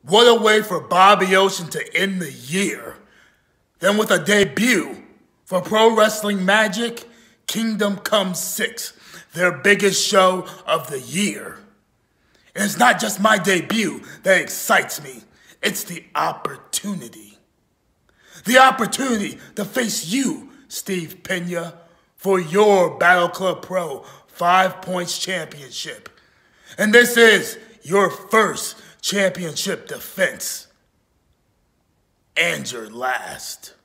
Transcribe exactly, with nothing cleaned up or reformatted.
What a way for Bobby Ocean to end the year. Then with a debut for Pro Wrestling Magic, Kingdom Come six, their biggest show of the year. And it's not just my debut that excites me, it's the opportunity. The opportunity to face you, Steve Pena, for your Battle Club Pro Five Points Championship. And this is your first championship defense. And your last.